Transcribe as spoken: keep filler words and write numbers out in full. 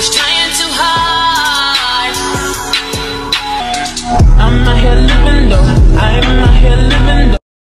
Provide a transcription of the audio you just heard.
was trying too hard. I'm out here living low.